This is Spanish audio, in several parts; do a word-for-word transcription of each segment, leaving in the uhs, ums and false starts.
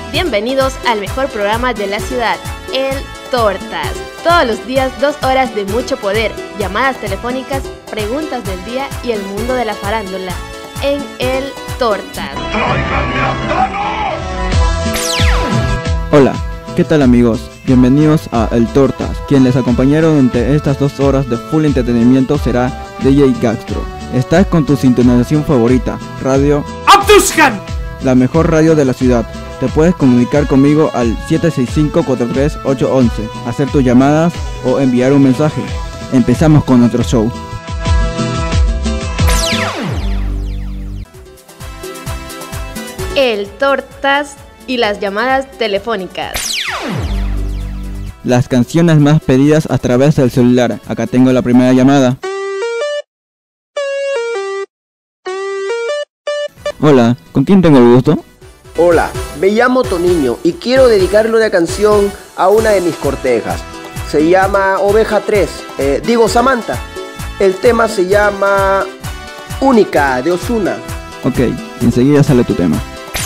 Bienvenidos al mejor programa de la ciudad, El Tortas. Todos los días, dos horas de mucho poder, llamadas telefónicas, preguntas del día y el mundo de la farándula. En El Tortas. Hola, ¿qué tal amigos? Bienvenidos a El Tortas. Quien les acompañaron durante estas dos horas de full entretenimiento será D J Gastro. Estás con tu sintonización favorita, Radio Abduskan, la mejor radio de la ciudad. Te puedes comunicar conmigo al siete seis cinco, cuatro tres ocho uno uno, hacer tus llamadas o enviar un mensaje. Empezamos con nuestro show. El Tortas y las llamadas telefónicas. Las canciones más pedidas a través del celular. Acá tengo la primera llamada. Hola, ¿con quién tengo el gusto? Hola, me llamo Toniño y quiero dedicarle una canción a una de mis cortejas. Se llama Oveja tres, eh, digo Samantha. El tema se llama Única, de Ozuna. Ok, enseguida sale tu tema.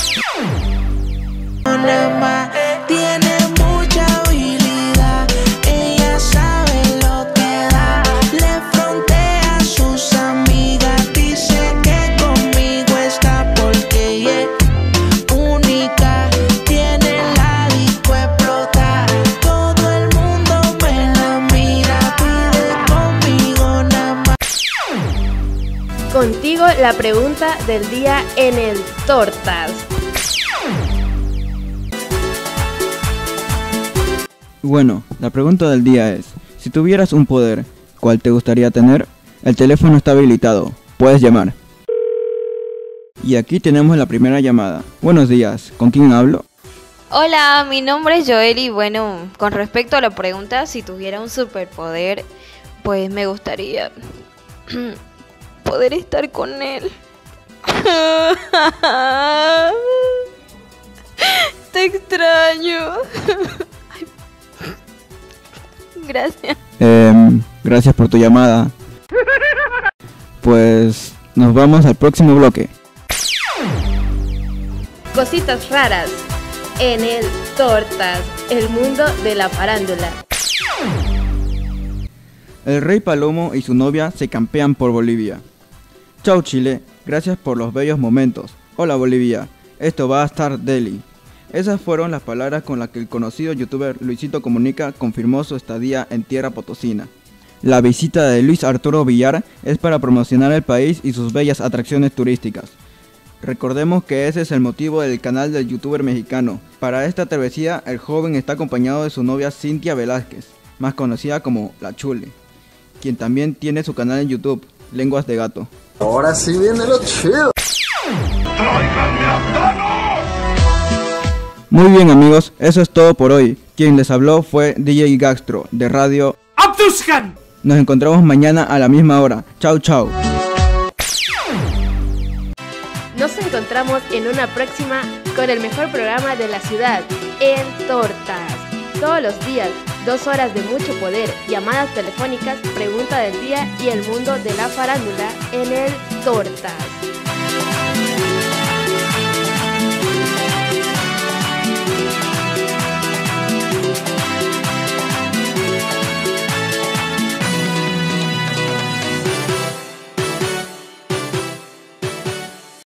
Tiene mucha habilidad, ella sabe lo que da, le frontea a sus amigas, dice que conmigo está porque ella es única, tiene la disco explotar, todo el mundo me la mira, pide conmigo nada más. Contigo la pregunta del día en El Tortas. Bueno, la pregunta del día es, si tuvieras un poder, ¿cuál te gustaría tener? El teléfono está habilitado, puedes llamar. Y aquí tenemos la primera llamada. Buenos días, ¿con quién hablo? Hola, mi nombre es Joel y bueno, con respecto a la pregunta, si tuviera un superpoder, pues me gustaría poder estar con él. Te extraño. Gracias. Eh, gracias por tu llamada. Pues nos vamos al próximo bloque. Cositas raras en El Tortas, el mundo de la farándula. El rey Palomo y su novia se campean por Bolivia. Chau Chile, gracias por los bellos momentos. Hola Bolivia, esto va a estar deli. Esas fueron las palabras con las que el conocido youtuber Luisito Comunica confirmó su estadía en tierra potosina. La visita de Luis Arturo Villar es para promocionar el país y sus bellas atracciones turísticas. Recordemos que ese es el motivo del canal del youtuber mexicano. Para esta travesía, el joven está acompañado de su novia Cintia Velázquez, más conocida como La Chule, quien también tiene su canal en YouTube, Lenguas de Gato. Ahora sí viene lo chido. Muy bien amigos, eso es todo por hoy. Quien les habló fue D J Gastro de Radio Abduskan. Nos encontramos mañana a la misma hora. Chau chau. Nos encontramos en una próxima con el mejor programa de la ciudad, El Tortas. Todos los días, dos horas de mucho poder, llamadas telefónicas, pregunta del día y el mundo de la farándula en El Tortas.